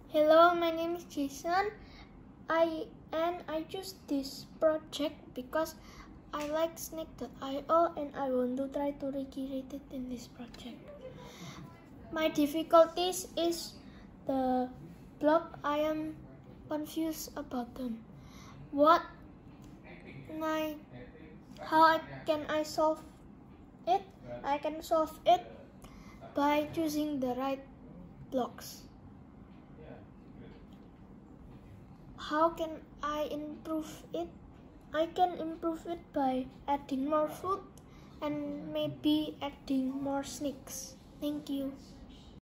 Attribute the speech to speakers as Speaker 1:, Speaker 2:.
Speaker 1: Hello, my name is Jason. I choose this project because I like snake.io and I want to try to recreate it in this project. My difficulties is the block. I am confused about them. How can I solve it? I can solve it by choosing the right blocks. How can I improve it? I can improve it by adding more food and maybe adding more snakes. Thank you.